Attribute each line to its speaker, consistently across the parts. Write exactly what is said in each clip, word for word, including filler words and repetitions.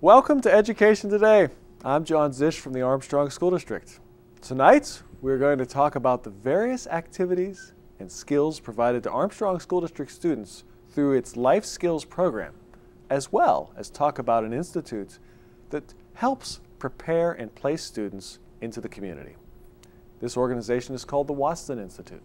Speaker 1: Welcome to Education Today. I'm John Zish from the Armstrong School District. Tonight, we're going to talk about the various activities and skills provided to Armstrong School District students through its Life Skills program, as well as talk about an institute that helps prepare and place students into the community. This organization is called the Watson Institute.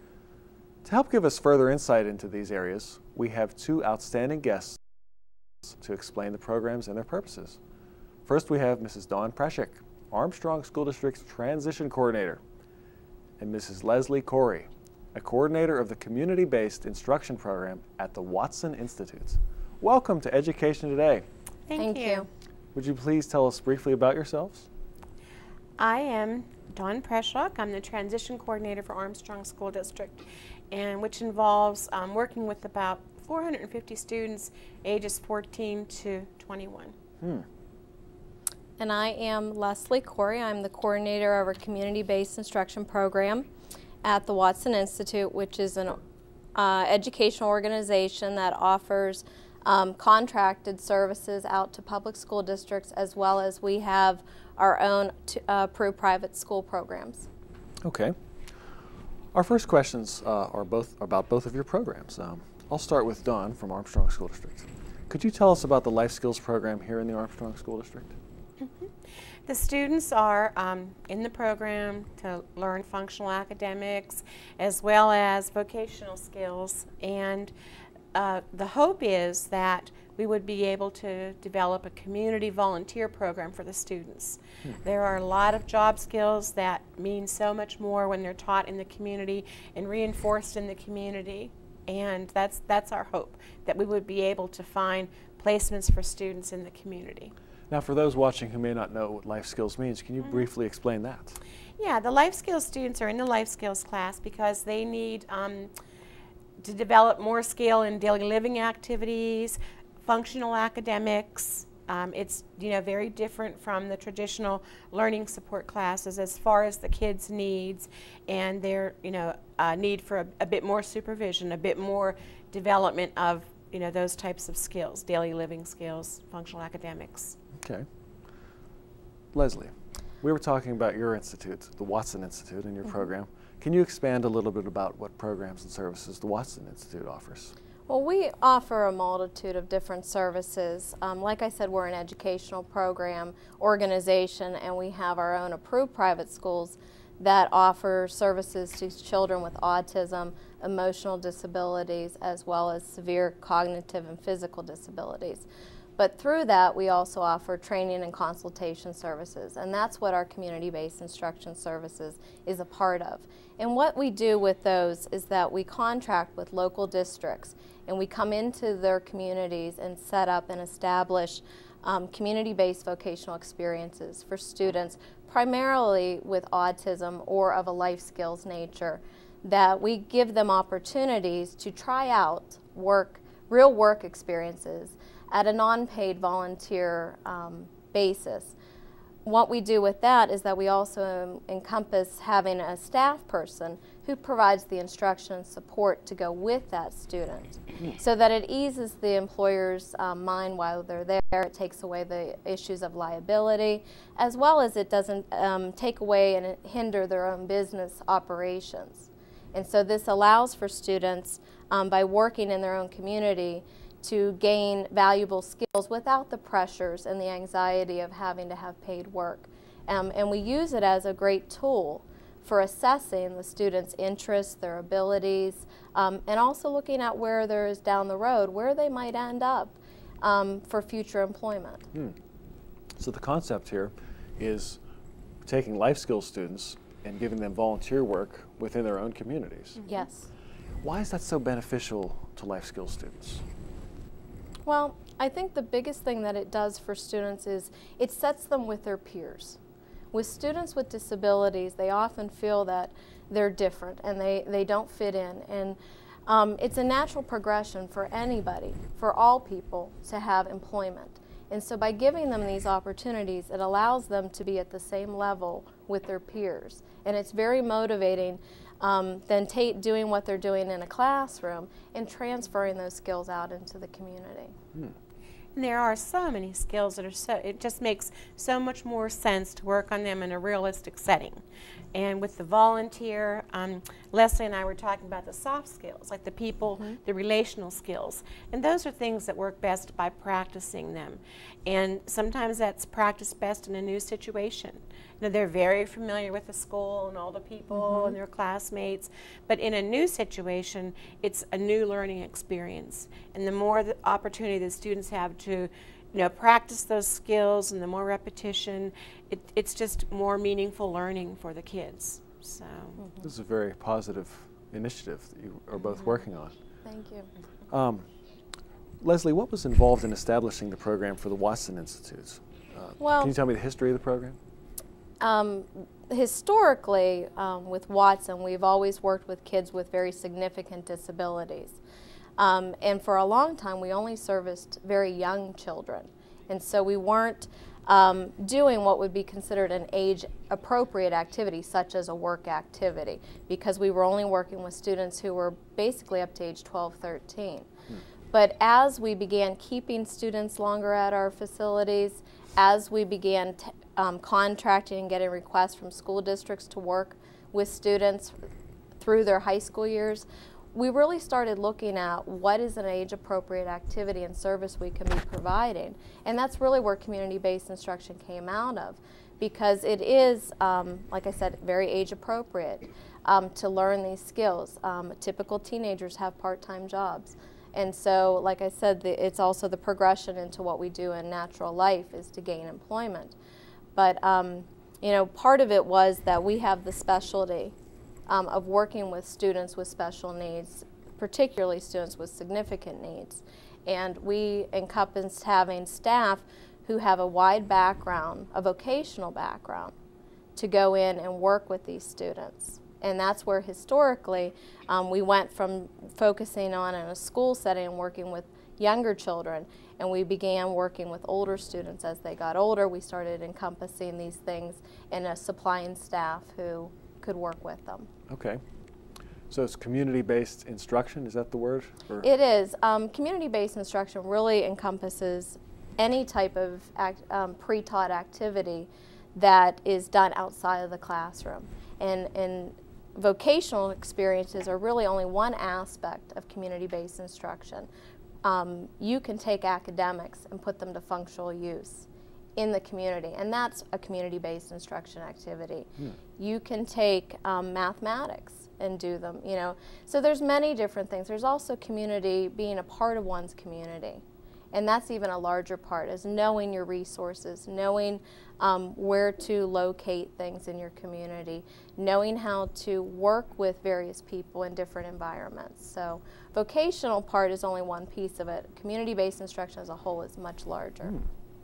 Speaker 1: To help give us further insight into these areas, we have two outstanding guests to explain the programs and their purposes. First, we have Missus Dawn Preshik, Armstrong School District's Transition Coordinator, and Missus Leslie Corey, a coordinator of the Community-Based Instruction Program at the Watson Institute. Welcome to Education Today.
Speaker 2: Thank, Thank you. you.
Speaker 1: Would you please tell us briefly about yourselves?
Speaker 2: I am Dawn Preshik. I'm the Transition Coordinator for Armstrong School District, and which involves um, working with about four hundred fifty students ages fourteen to twenty-one.
Speaker 1: Hmm.
Speaker 3: And I am Leslie Corey. I'm the coordinator of our community-based instruction program at the Watson Institute, which is an uh, educational organization that offers um, contracted services out to public school districts, as well as we have our own t uh, approved private school programs.
Speaker 1: Okay. Our first questions uh, are both about both of your programs. Um, I'll start with Dawn from Armstrong School District. Could you tell us about the Life Skills program here in the Armstrong School District?
Speaker 2: Mm-hmm. The students are um, in the program to learn functional academics as well as vocational skills, and uh, the hope is that we would be able to develop a community volunteer program for the students. Hmm. There are a lot of job skills that mean so much more when they're taught in the community and reinforced in the community. And that's, that's our hope, that we would be able to find placements for students in the community.
Speaker 1: Now, for those watching who may not know what life skills means, can you
Speaker 2: Mm-hmm.
Speaker 1: briefly explain that?
Speaker 2: Yeah, the life skills students are in the life skills class because they need um, to develop more skill in daily living activities, functional academics. Um, it's you know very different from the traditional learning support classes as far as the kids' needs and their you know uh, need for a, a bit more supervision, a bit more development of you know those types of skills, daily living skills, functional academics.
Speaker 1: Okay. Leslie, we were talking about your institute, the Watson Institute, and your mm-hmm. program. Can you expand a little bit about what programs and services the Watson Institute offers?
Speaker 3: Well, we offer a multitude of different services. Um, like I said, we're an educational program organization, and we have our own approved private schools that offer services to children with autism, emotional disabilities, as well as severe cognitive and physical disabilities. But through that, we also offer training and consultation services, and that's what our community-based instruction services is a part of. And what we do with those is that we contract with local districts, and we come into their communities and set up and establish um, community-based vocational experiences for students, primarily with autism or of a life skills nature, that we give them opportunities to try out work, real work experiences at a non-paid volunteer um, basis. What we do with that is that we also encompass having a staff person who provides the instruction and support to go with that student so that it eases the employer's um, mind while they're there. It takes away the issues of liability, as well as it doesn't um, take away and hinder their own business operations. And so this allows for students, um, by working in their own community, to gain valuable skills without the pressures and the anxiety of having to have paid work. Um, and we use it as a great tool for assessing the students' interests, their abilities, um, and also looking at where there is down the road, where they might end up um, for future employment.
Speaker 1: Hmm. So the concept here is taking life skills students and giving them volunteer work within their own communities.
Speaker 3: Mm-hmm. Yes.
Speaker 1: Why is that so beneficial to life skills students?
Speaker 3: Well, I think the biggest thing that it does for students is it sets them with their peers. With students with disabilities, they often feel that they're different and they, they don't fit in. And um, it's a natural progression for anybody, for all people, to have employment. And so by giving them these opportunities, it allows them to be at the same level with their peers. And it's very motivating um, than ta doing what they're doing in a classroom and transferring those skills out into the community.
Speaker 1: Hmm.
Speaker 2: And there are so many skills that are so, it just makes so much more sense to work on them in a realistic setting. And with the volunteer, um, Leslie and I were talking about the soft skills, like the people, mm-hmm. the relational skills. And those are things that work best by practicing them. And sometimes that's practiced best in a new situation. You know, they're very familiar with the school and all the people mm-hmm. and their classmates. But in a new situation, it's a new learning experience. And the more the opportunity the students have to you know, practice those skills and the more repetition, it, it's just more meaningful learning for the kids. So
Speaker 1: mm-hmm. This is a very positive initiative that you are both mm-hmm. working on.
Speaker 3: Thank you.
Speaker 1: Um, Leslie, what was involved in establishing the program for the Watson Institutes? Uh,
Speaker 3: well,
Speaker 1: can you tell me the history of the program?
Speaker 3: Um, historically, um, with Watson, we've always worked with kids with very significant disabilities. Um, and for a long time, we only serviced very young children. And so we weren't um, doing what would be considered an age-appropriate activity, such as a work activity, because we were only working with students who were basically up to age twelve, thirteen. Hmm. But as we began keeping students longer at our facilities, as we began t um, contracting and getting requests from school districts to work with students through their high school years, we really started looking at what is an age-appropriate activity and service we can be providing. And that's really where community-based instruction came out of, because it is, um, like I said, very age-appropriate um, to learn these skills. Um, typical teenagers have part-time jobs. And so, like I said, the, it's also the progression into what we do in natural life is to gain employment. But, um, you know, part of it was that we have the specialty Um, of working with students with special needs, particularly students with significant needs. And we encompassed having staff who have a wide background, a vocational background, to go in and work with these students. And that's where historically um, we went from focusing on in a school setting and working with younger children, and we began working with older students as they got older. We started encompassing these things and uh, supplying staff who could work with them.
Speaker 1: Okay. So it's community-based instruction, is that the word? Or?
Speaker 3: It is. Um, community-based instruction really encompasses any type of act, um, pre-taught activity that is done outside of the classroom. And, and vocational experiences are really only one aspect of community-based instruction. Um, you can take academics and put them to functional use in the community, and that's a community-based instruction activity. Hmm. You can take um, mathematics and do them, you know. So there's many different things. There's also community, being a part of one's community, and that's even a larger part, is knowing your resources, knowing um, where to locate things in your community, knowing how to work with various people in different environments. So vocational part is only one piece of it. Community-based instruction as a whole is much larger.
Speaker 1: Hmm.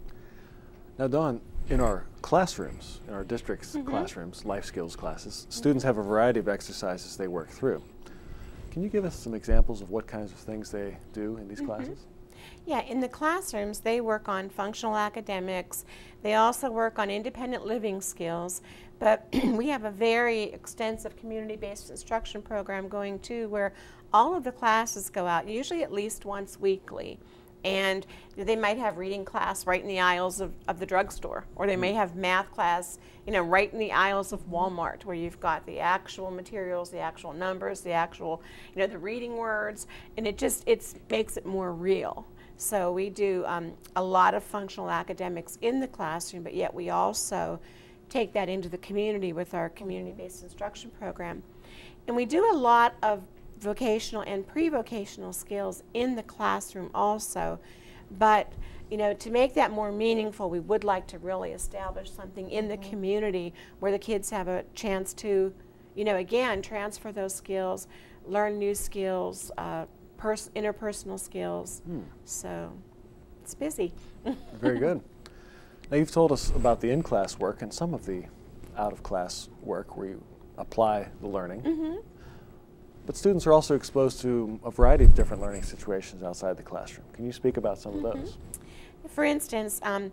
Speaker 1: Now, Dawn, in our classrooms, in our district's mm-hmm. classrooms, life skills classes, mm-hmm. students have a variety of exercises they work through. Can you give us some examples of what kinds of things they do in these mm-hmm. classes?
Speaker 2: Yeah, in the classrooms, they work on functional academics. They also work on independent living skills. But we have a very extensive community-based instruction program going too, where all of the classes go out, usually at least once weekly. And they might have reading class right in the aisles of, of the drugstore, or they may have math class, you know, right in the aisles of Walmart, where you've got the actual materials, the actual numbers, the actual, you know, the reading words, and it just it's makes it more real. So we do um, a lot of functional academics in the classroom, but yet we also take that into the community with our community-based instruction program. And we do a lot of vocational and pre-vocational skills in the classroom also, but you know, to make that more meaningful, we would like to really establish something in the community where the kids have a chance to, you know, again, transfer those skills, learn new skills, uh, pers interpersonal skills. Hmm. So it's busy.
Speaker 1: Very good. Now, you've told us about the in-class work and some of the out-of-class work where you apply the learning. Mm-hmm. But students are also exposed to a variety of different learning situations outside the classroom. Can you speak about some mm-hmm. of those?
Speaker 2: For instance, um,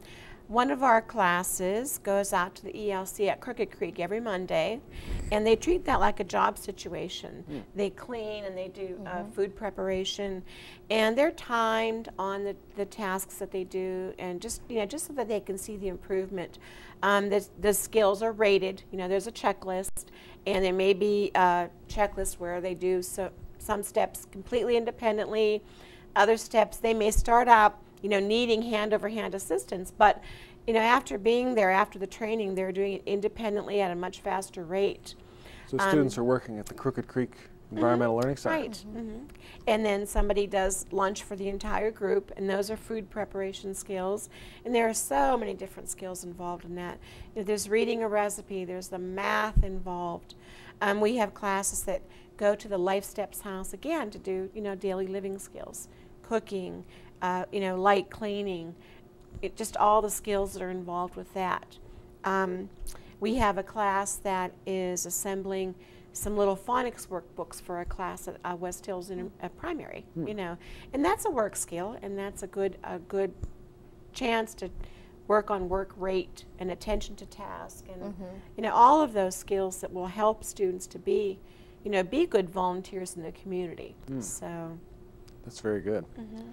Speaker 2: one of our classes goes out to the E L C at Crooked Creek every Monday, and they treat that like a job situation. Mm. They clean and they do mm-hmm. uh, food preparation, and they're timed on the, the tasks that they do, and just you know just so that they can see the improvement. Um, the, the skills are rated. You know, there's a checklist, and there may be a checklist where they do so, some steps completely independently. Other steps they may start out, you know, needing hand-over-hand assistance, but, you know, after being there, after the training, they're doing it independently at a much faster rate.
Speaker 1: So
Speaker 2: um,
Speaker 1: students are working at the Crooked Creek Environmental
Speaker 2: mm-hmm,
Speaker 1: Learning Center.
Speaker 2: Right. Mm-hmm. Mm-hmm. And then somebody does lunch for the entire group, and those are food preparation skills. And there are so many different skills involved in that. You know, there's reading a recipe, there's the math involved. Um, we have classes that go to the Life Steps house, again, to do, you know, daily living skills, cooking, Uh, you know, light cleaning, it, just all the skills that are involved with that. Um, we have a class that is assembling some little phonics workbooks for a class at uh, West Hills in a primary, hmm. you know, and that's a work skill, and that's a good a good chance to work on work rate and attention to task, and mm-hmm. you know, all of those skills that will help students to be, you know, be good volunteers in the community. Mm. So
Speaker 1: that's very good.
Speaker 2: Mm-hmm.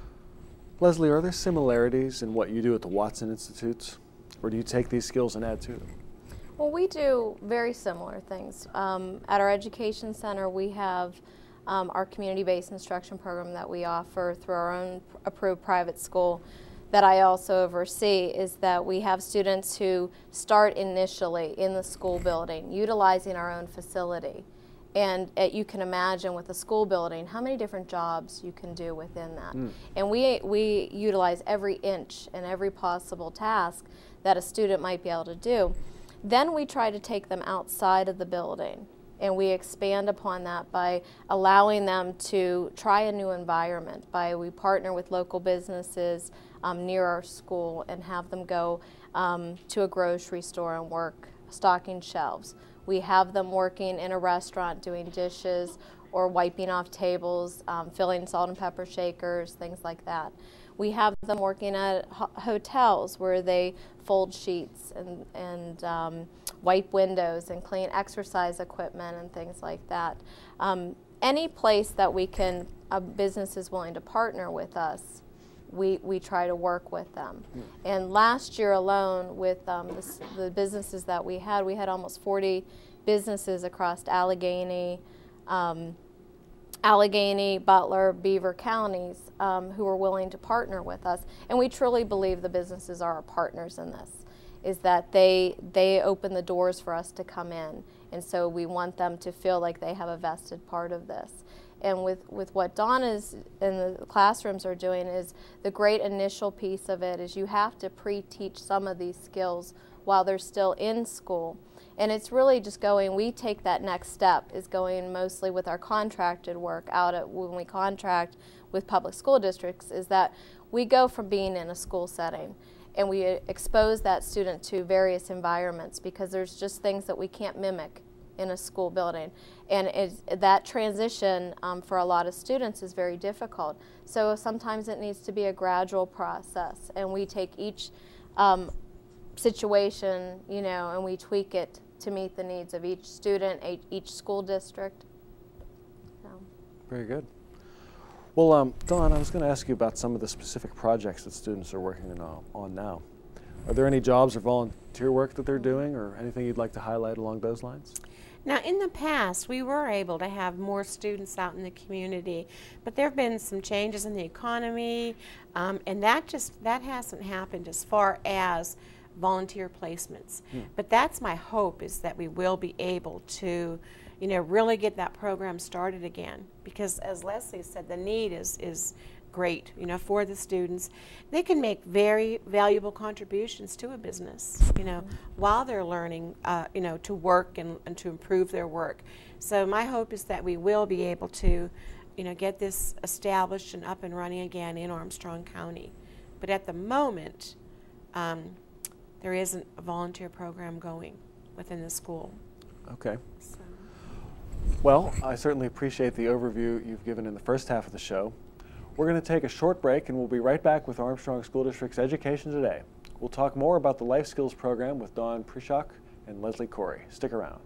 Speaker 1: Leslie, are there similarities in what you do at the Watson Institutes, or do you take these skills and add to them?
Speaker 3: Well, we do very similar things. Um, at our education center, we have um, our community-based instruction program that we offer through our own approved private school that I also oversee, is that we have students who start initially in the school building, utilizing our own facility. And uh, you can imagine with a school building how many different jobs you can do within that. Mm. And we, we utilize every inch and every possible task that a student might be able to do. Then we try to take them outside of the building, and we expand upon that by allowing them to try a new environment. By we partner with local businesses um, near our school and have them go um, to a grocery store and work stocking shelves. We have them working in a restaurant doing dishes or wiping off tables, um, filling salt and pepper shakers, things like that. We have them working at ho hotels where they fold sheets and, and um, wipe windows and clean exercise equipment and things like that. Um, any place that we can, a business is willing to partner with us, we, we try to work with them. Mm. And last year alone, with um, the, the businesses that we had, we had almost forty businesses across Allegheny, um, Allegheny, Butler, Beaver counties um, who were willing to partner with us. And we truly believe the businesses are our partners in this, is that they, they open the doors for us to come in. And so we want them to feel like they have a vested part of this. And with, with what Donna's in the classrooms are doing, is the great initial piece of it is you have to pre-teach some of these skills while they're still in school. And it's really just going, we take that next step, is going mostly with our contracted work out at when we contract with public school districts, is that we go from being in a school setting and we expose that student to various environments, because there's just things that we can't mimic in a school building. And it's, that transition um, for a lot of students is very difficult. So sometimes it needs to be a gradual process, and we take each um, situation, you know, and we tweak it to meet the needs of each student, each school district. So.
Speaker 1: Very good. Well, um, Dawn, I was going to ask you about some of the specific projects that students are working on, on now. Are there any jobs or volunteer work that they're doing, or anything you'd like to highlight along those lines?
Speaker 2: Now, in the past, we were able to have more students out in the community, but there have been some changes in the economy, um, and that just that hasn't happened as far as volunteer placements. Hmm. But that's my hope, is that we will be able to, you know, really get that program started again, because as Leslie said, the need is is great, you know, for the students. They can make very valuable contributions to a business, you know, while they're learning, uh, you know, to work and, and to improve their work. So my hope is that we will be able to, you know, get this established and up and running again in Armstrong County. But at the moment, um, there isn't a volunteer program going within the school.
Speaker 1: Okay.
Speaker 2: So.
Speaker 1: Well, I certainly appreciate the overview you've given in the first half of the show. We're going to take a short break, and we'll be right back with Armstrong School District's Education Today We'll talk more about the Life Skills program with Dawn Prishak and Leslie Corey. Stick around.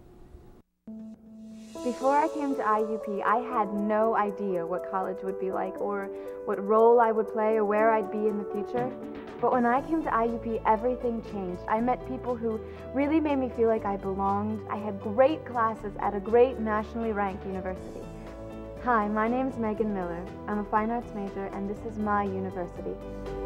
Speaker 4: Before I came to I U P, I had no idea what college would be like or what role I would play or where I'd be in the future. But when I came to I U P, everything changed. I met people who really made me feel like I belonged. I had great classes at a great nationally ranked university. Hi, my name is Megan Miller. I'm a fine arts major, and this is my university.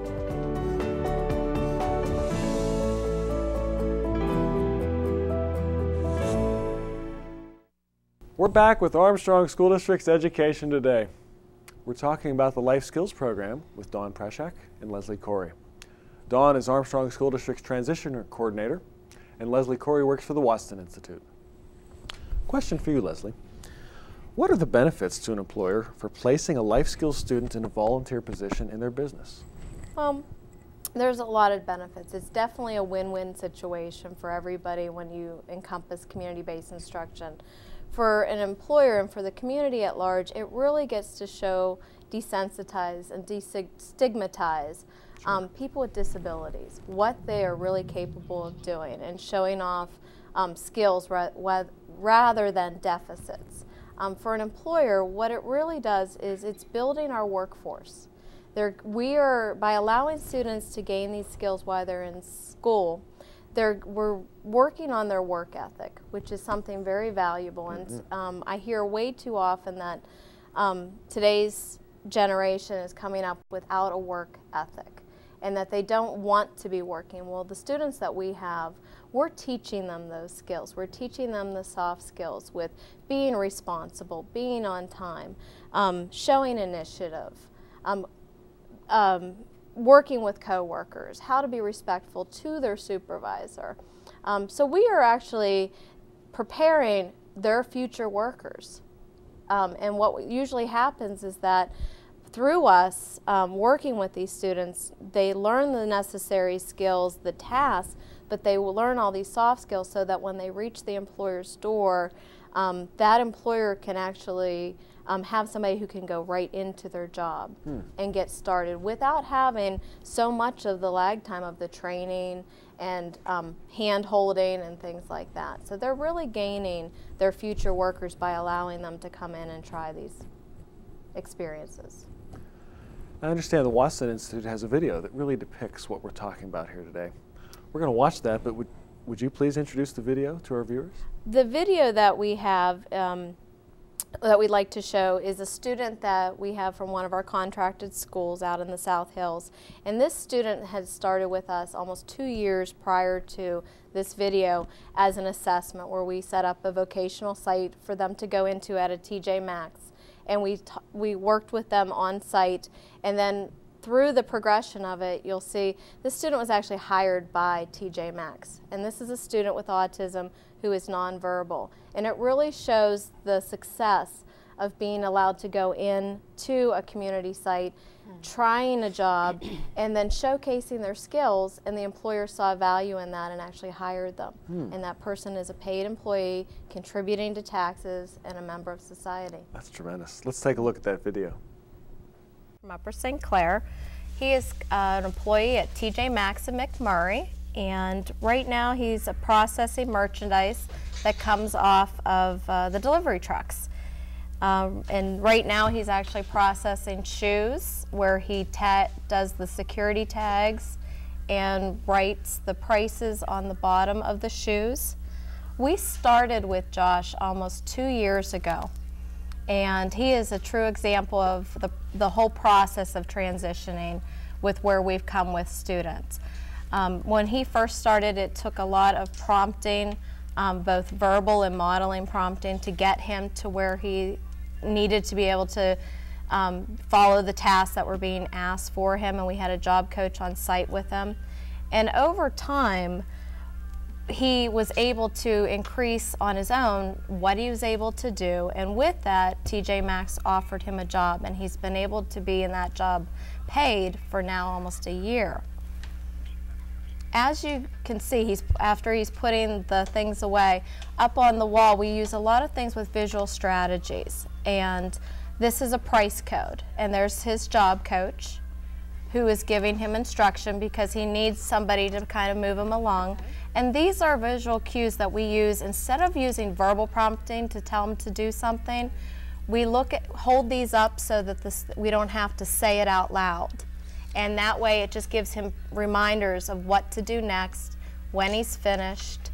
Speaker 1: We're back with Armstrong School District's Education Today. We're talking about the Life Skills program with Dawn Prishak and Leslie Corey. Dawn is Armstrong School District's Transition Coordinator, and Leslie Corey works for the Waston Institute. Question for you, Leslie. What are the benefits to an employer for placing a life skills student in a volunteer position in their business?
Speaker 3: Um, there's a lot of benefits. It's definitely a win-win situation for everybody when you encompass community-based instruction. For an employer and for the community at large, it really gets to show, desensitize, and destigmatize sure. um, people with disabilities, what they are really capable of doing, and showing off um, skills ra rather than deficits. Um, for an employer, what it really does is it's building our workforce. They're, we are, by allowing students to gain these skills while they're in school, They're, we're working on their work ethic, which is something very valuable. And um, I hear way too often that um, today's generation is coming up without a work ethic and that they don't want to be working. Well, the students that we have, we're teaching them those skills. We're teaching them the soft skills with being responsible, being on time, um, showing initiative, um, um, working with coworkers, how to be respectful to their supervisor. Um, so we are actually preparing their future workers. Um, and what usually happens is that through us um, working with these students, they learn the necessary skills, the tasks, but they will learn all these soft skills so that when they reach the employer's door, um, that employer can actually Um, have somebody who can go right into their job hmm. and get started without having so much of the lag time of the training and um, hand holding and things like that. So they're really gaining their future workers by allowing them to come in and try these experiences.
Speaker 1: I understand the Waston Institute has a video that really depicts what we're talking about here today. We're going to watch that, but would, would you please introduce the video to our viewers?
Speaker 3: The video that we have um, that we'd like to show is a student that we have from one of our contracted schools out in the South Hills. And this student had started with us almost two years prior to this video as an assessment where we set up a vocational site for them to go into at a T J Maxx. And we, t we worked with them on site, and then through the progression of it, you'll see this student was actually hired by T J Maxx. And this is a student with autism who is nonverbal. And it really shows the success of being allowed to go in to a community site, mm. trying a job, and then showcasing their skills, and the employer saw value in that and actually hired them. Mm. And that person is a paid employee, contributing to taxes, and a member of society.
Speaker 1: That's tremendous. Let's take a look at that video.
Speaker 5: From Upper Saint Clair. He is uh, an employee at T J Maxx in McMurray, and right now he's uh, processing merchandise that comes off of uh, the delivery trucks. Um, and right now he's actually processing shoes, where he ta does the security tags and writes the prices on the bottom of the shoes. We started with Josh almost two years ago. And he is a true example of the, the whole process of transitioning with where we've come with students. Um, when he first started, it took a lot of prompting, um, both verbal and modeling prompting, to get him to where he needed to be able to um, follow the tasks that were being asked for him, and we had a job coach on site with him. And over time, he was able to increase on his own what he was able to do, and with that, T J Maxx offered him a job, and he's been able to be in that job paid for now almost a year. As you can see, he's, after he's putting the things away, up on the wall we use a lot of things with visual strategies, and this is a price code, and there's his job coach, who is giving him instruction because he needs somebody to kind of move him along. And these are visual cues that we use instead of using verbal prompting to tell him to do something. We look at, hold these up so that this, we don't have to say it out loud. And that way it just gives him reminders of what to do next, when he's finished.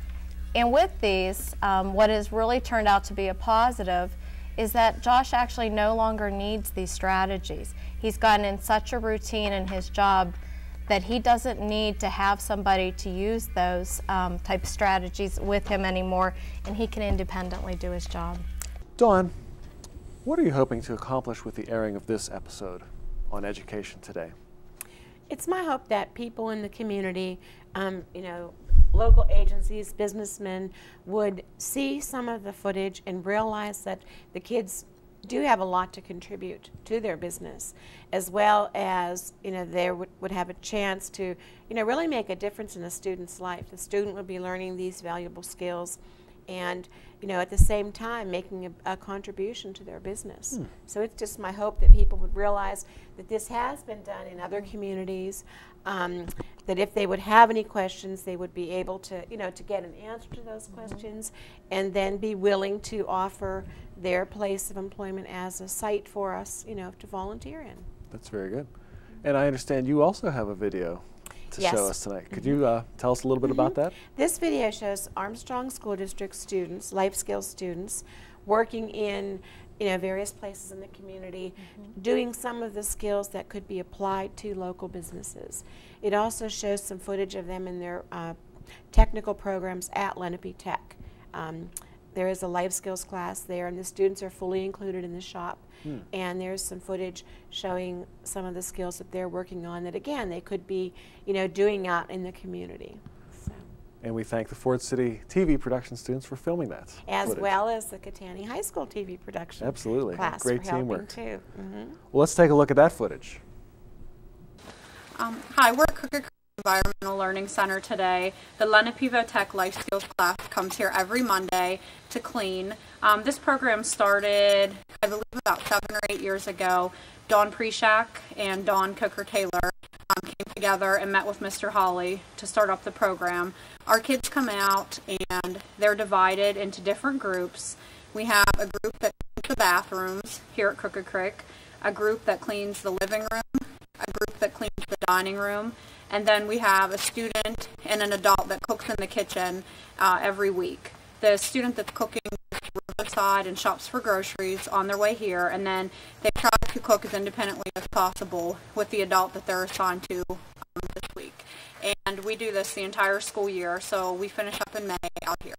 Speaker 5: And with these, um, what has really turned out to be a positive is that Josh actually no longer needs these strategies. He's gotten in such a routine in his job that he doesn't need to have somebody to use those um, type of strategies with him anymore, and he can independently do his job.
Speaker 1: Dawn, what are you hoping to accomplish with the airing of this episode on Education Today?
Speaker 2: It's my hope that people in the community, um, you know, local agencies, businessmen, would see some of the footage and realize that the kids do have a lot to contribute to their business, as well as, you know, they would, would have a chance to, you know, really make a difference in a student's life. The student would be learning these valuable skills and, you know, at the same time making a, a contribution to their business. Hmm. So it's just my hope that people would realize that this has been done in other communities, um, that if they would have any questions, they would be able to, you know, to get an answer to those mm-hmm. questions, and then be willing to offer their place of employment as a site for us, you know, to volunteer in.
Speaker 1: That's very good. And I understand you also have a video to
Speaker 2: yes.
Speaker 1: show us tonight. Could mm-hmm. you uh, tell us a little bit mm-hmm. about that?
Speaker 2: This video shows Armstrong School District students, life skills students, working in, you know, various places in the community, mm-hmm. doing some of the skills that could be applied to local businesses. It also shows some footage of them in their uh, technical programs at Lenape Tech. Um, there is a life skills class there, and the students are fully included in the shop. Hmm. And there's some footage showing some of the skills that they're working on that, again, they could be, you know, doing out in the community. So.
Speaker 1: And we thank the Ford City T V production students for filming that
Speaker 2: As
Speaker 1: footage.
Speaker 2: well as the Catani High School T V production
Speaker 1: Absolutely.
Speaker 2: class
Speaker 1: Great
Speaker 2: for
Speaker 1: teamwork.
Speaker 2: Too. Mm-hmm.
Speaker 1: Well, let's take a look at that footage.
Speaker 6: Um, hi, we're at Crooked Creek Environmental Learning Center today. The Lenape Tech Life Skills class comes here every Monday to clean. Um, this program started, I believe, about seven or eight years ago. Dawn Preshak and Dawn Coker-Taylor um, came together and met with Mister Hawley to start up the program. Our kids come out and they're divided into different groups. We have a group that cleans the bathrooms here at Crooked Creek, a group that cleans the living room, a group that cleans the dining room, and then we have a student and an adult that cooks in the kitchen uh, every week. The student that's cooking goes to Riverside and shops for groceries on their way here, and then they try to cook as independently as possible with the adult that they're assigned to um, this week. And we do this the entire school year, so we finish up in May out here.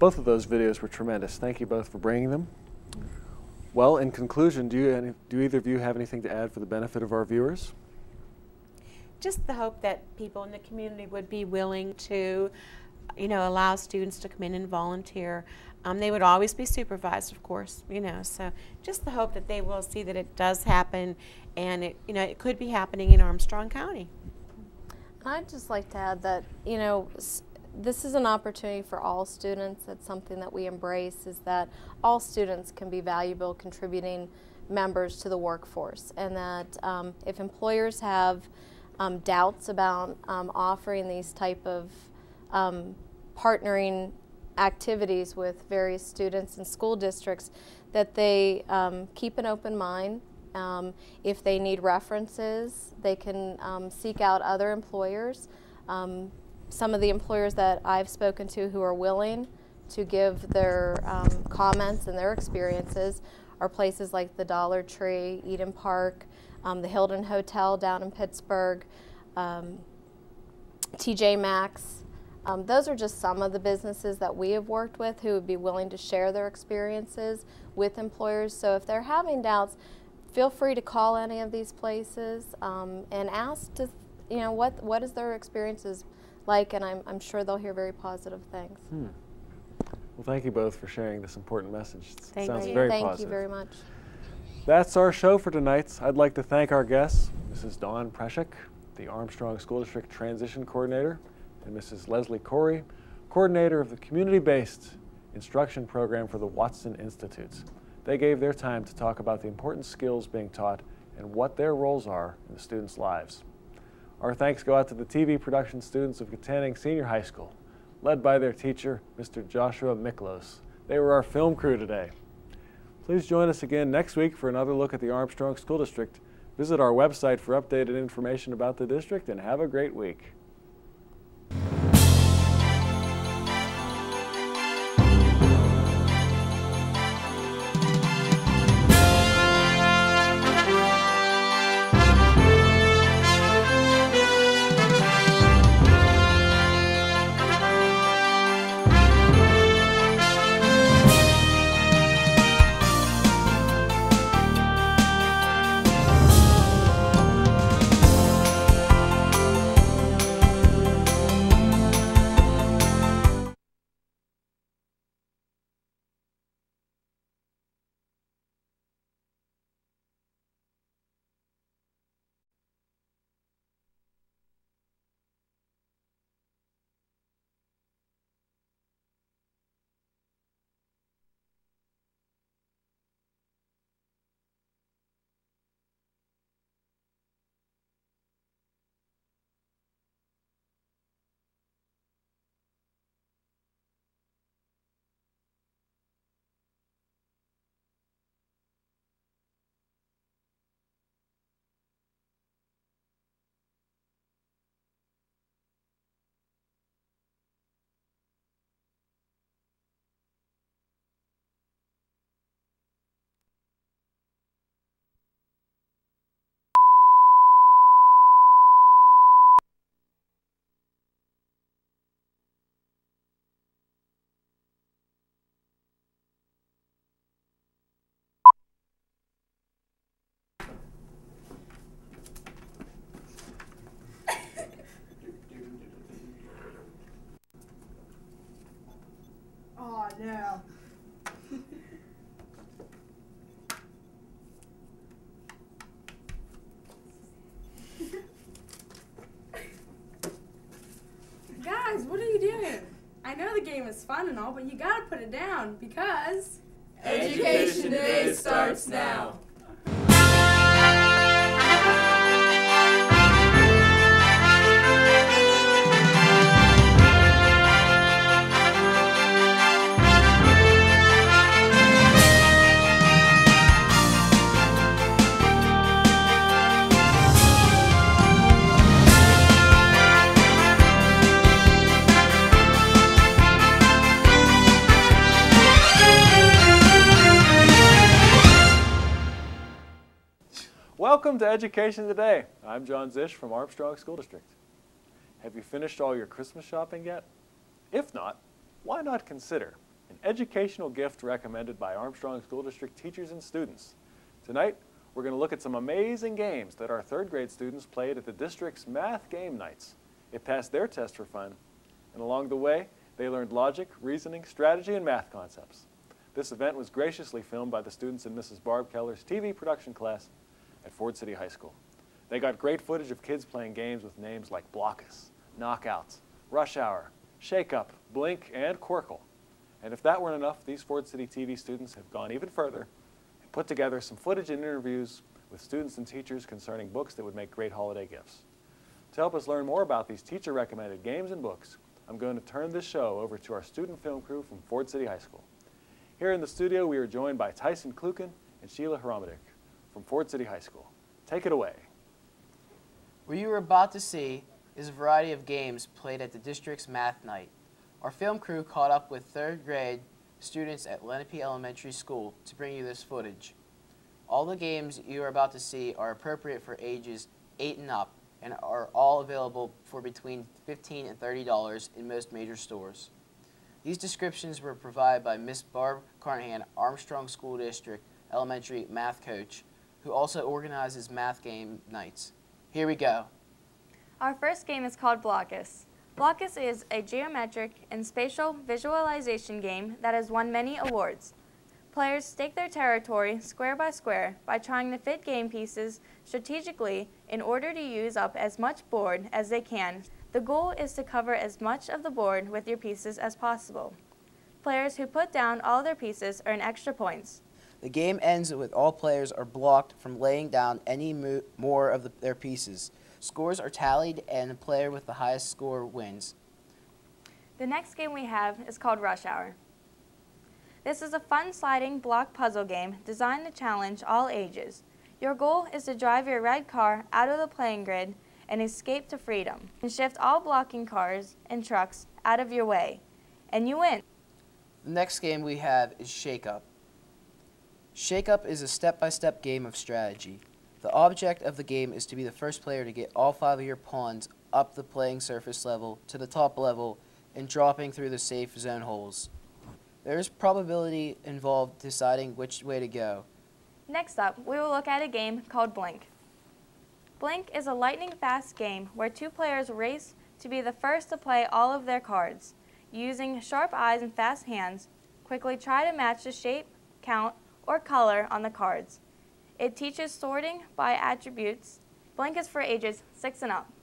Speaker 1: both of those videos were tremendous. Thank you both for bringing them. Well, in conclusion, do, you, any, do either of you have anything to add for the benefit of our viewers?
Speaker 2: Just the hope that people in the community would be willing to, you know, allow students to come in and volunteer. Um, they would always be supervised, of course, you know, so just the hope that they will see that it does happen, and it, you know, it could be happening in Armstrong County.
Speaker 3: I'd just like to add that, you know, s this is an opportunity for all students. That's something that we embrace, is that all students can be valuable contributing members to the workforce, and that um, if employers have um, doubts about um, offering these type of um, partnering activities with various students and school districts, that they um, keep an open mind. Um, if they need references, they can um, seek out other employers. Um, some of the employers that I've spoken to who are willing to give their um, comments and their experiences are places like the Dollar Tree, Eden Park, um, the Hilton Hotel down in Pittsburgh, um, T J Maxx. Um, those are just some of the businesses that we have worked with who would be willing to share their experiences with employers. So if they're having doubts, feel free to call any of these places um, and ask to, you know, what what is their experiences like, and I'm, I'm sure they'll hear very positive things.
Speaker 1: Hmm. Well, thank you both for sharing this important message. It
Speaker 2: Thank
Speaker 1: sounds
Speaker 2: you.
Speaker 1: very
Speaker 3: Thank
Speaker 1: positive.
Speaker 3: you very much.
Speaker 1: That's our show for tonight. I'd like to thank our guests, Missus Dawn Preshik, the Armstrong School District Transition Coordinator, and Missus Leslie Corey, Coordinator of the Community-Based Instruction Program for the Watson Institute. They gave their time to talk about the important skills being taught and what their roles are in the students' lives. Our thanks go out to the T V production students of Katanning Senior High School, led by their teacher, Mister Joshua Miklos. They were our film crew today. Please join us again next week for another look at the Armstrong School District. Visit our website for updated information about the district, and have a great week.
Speaker 7: Oh no. Guys, what are you doing? I know the game is fun and all, but you gotta put it down because
Speaker 8: Education Today starts now.
Speaker 1: Welcome to Education Today. I'm John Zish from Armstrong School District. Have you finished all your Christmas shopping yet? If not, why not consider educational gift recommended by Armstrong School District teachers and students. Tonight, we're going to look at some amazing games that our third grade students played at the district's math game nights. It passed their test for fun, and along the way, they learned logic, reasoning, strategy, and math concepts. This event was graciously filmed by the students in Missus Barb Keller's T V production class at Ford City High School. They got great footage of kids playing games with names like Blockus, Knockouts, Rush Hour, Shake Up, Blink, and Quirkle. And if that weren't enough, these Ford City T V students have gone even further and put together some footage and interviews with students and teachers concerning books that would make great holiday gifts. To help us learn more about these teacher-recommended games and books, I'm going to turn this show over to our student film crew from Ford City High School. Here in the studio, we are joined by Tyson Kluken and Sheila Hromadek from Ford City High School. Take it away.
Speaker 9: What you are about to see is a variety of games played at the district's math night. Our film crew caught up with third grade students at Lenape Elementary School to bring you this footage. All the games you are about to see are appropriate for ages eight and up and are all available for between fifteen and thirty dollars in most major stores. These descriptions were provided by Miss Barb Carnahan, Armstrong School District Elementary math coach, who also organizes math game nights. Here we go.
Speaker 10: Our first game is called Blockus. Blockus is a geometric and spatial visualization game that has won many awards. Players stake their territory square by square by trying to fit game pieces strategically in order to use up as much board as they can. The goal is to cover as much of the board with your pieces as possible. Players who put down all their pieces earn extra points.
Speaker 9: The game ends with all players are blocked from laying down any mo more of the, their pieces. Scores are tallied and the player with the highest score wins.
Speaker 10: The next game we have is called Rush Hour. This is a fun sliding block puzzle game designed to challenge all ages. Your goal is to drive your red car out of the playing grid and escape to freedom, and shift all blocking cars and trucks out of your way, and you win.
Speaker 9: The next game we have is Shake Up. Shake Up is a step-by-step game of strategy. The object of the game is to be the first player to get all five of your pawns up the playing surface level to the top level and dropping through the safe zone holes. There is probability involved deciding which way to go.
Speaker 10: Next up, we will look at a game called Blink. Blink is a lightning-fast game where two players race to be the first to play all of their cards. Using sharp eyes and fast hands, quickly try to match the shape, count, or color on the cards. It teaches sorting by attributes. Blink is for ages six and up.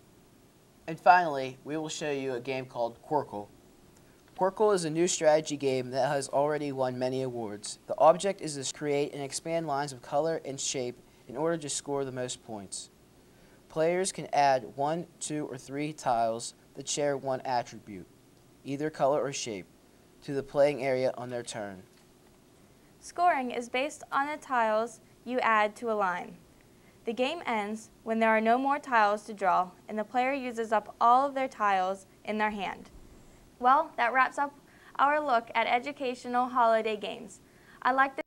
Speaker 9: And finally, we will show you a game called Quirkle. Quirkle is a new strategy game that has already won many awards. The object is to create and expand lines of color and shape in order to score the most points. Players can add one, two, or three tiles that share one attribute, either color or shape, to the playing area on their turn.
Speaker 10: Scoring is based on the tiles you add to a line. The game ends when there are no more tiles to draw and the player uses up all of their tiles in their hand. Well, that wraps up our look at educational holiday games. I'd like to